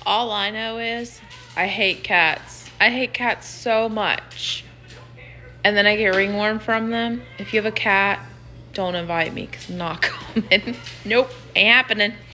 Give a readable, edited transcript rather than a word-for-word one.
All I know is I hate cats. I hate cats so much. And then I get ringworm from them. If you have a cat, don't invite me because I'm not coming. Nope, ain't happening.